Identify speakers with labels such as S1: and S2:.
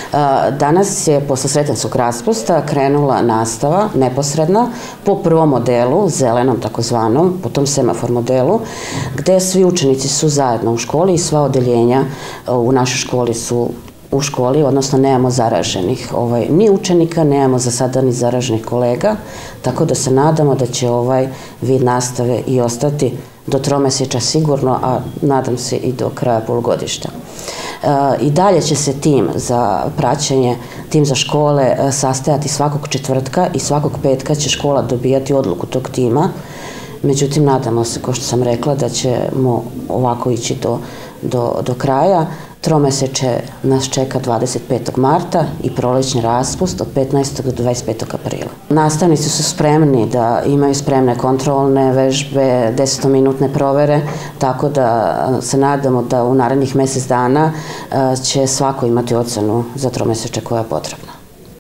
S1: Danas je posle sretenskog raspusta krenula nastava neposredna po prvom modelu, zelenom takozvanom, po tom semafor modelu, gde svi učenici su zajedno u školi i sva odeljenja u našoj školi su u školi, odnosno nemamo zaraženih ni učenika, nemamo za sada ni zaraženih kolega, tako da se nadamo da će ovaj vid nastave i ostati do 3 meseca sigurno, a nadam se i do kraja polugodišta. I dalje će se tim za praćenje, tim za škole sastajati svakog četvrtka i svakog petka će škola dobijati odluku tog tima. Međutim, nadamo se, kao što sam rekla, da ćemo ovako ići do kraja. Tromeseče nas čeka 25. marta i prolećni raspust od 15. do 25. aprila. Nastavnici su spremni da imaju spremne kontrolne vežbe, 10-minutne provere, tako da se nadamo da u narednih mesec dana će svako imati ocenu za tromeseče koja je potrebna.